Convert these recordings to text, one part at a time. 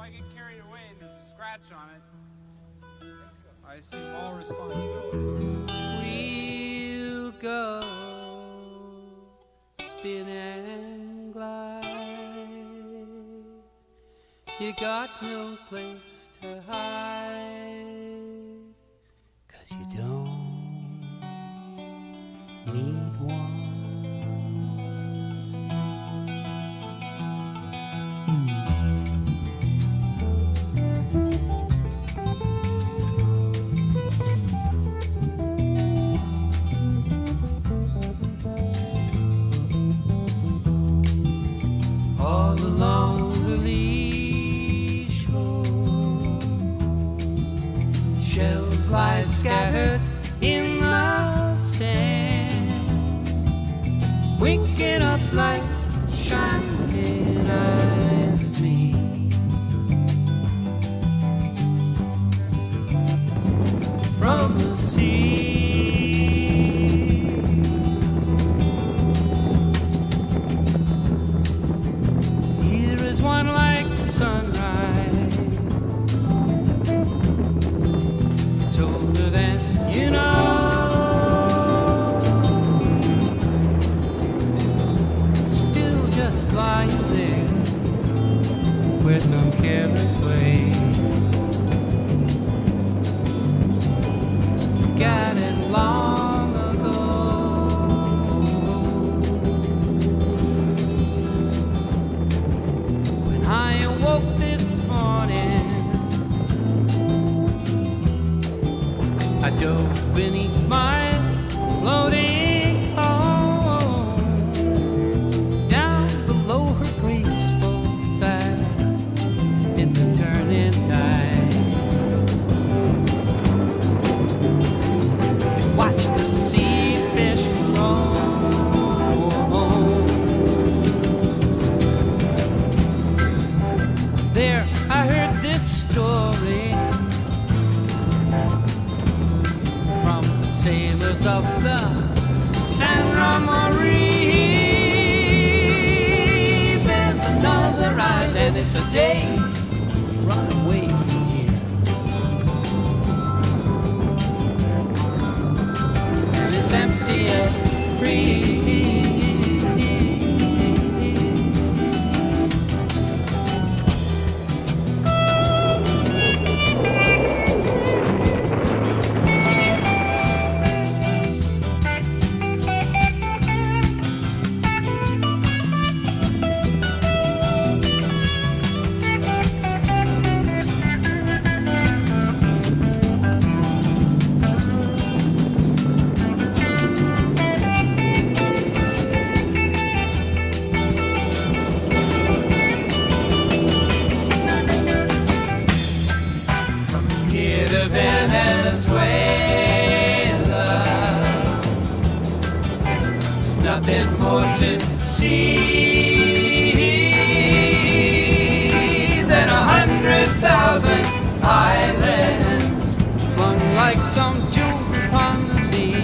I get carried away and there's a scratch on it, I assume all responsibility. We'll go spin and glide. You got no place to hide, 'cause you don't need one. All along the lee shore, shells lie scattered in the sand, winking up like shining eyes at me. From the sea, here is one like sunrise. It's older than you know. Still just lying there, where some careless way forgot it long ago. When I awoke this morning, I dove beneath my floating home, down below her graceful side in the turning tide. Watch the sea fish roll. There I heard this story from the sailors of the San Marie. There's another island, it's a day's run away from here, and it's empty and free. Here to Venezuela, there's nothing more to see than 100,000 islands flung like some jewels upon the sea.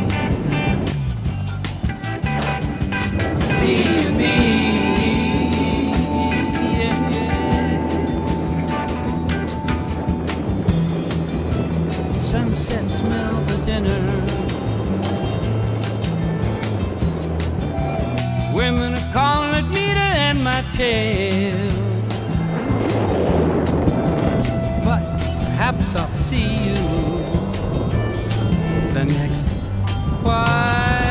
Leave me. Sunset smells of dinner. Women are calling at me to end my tale, but perhaps I'll see you the next while.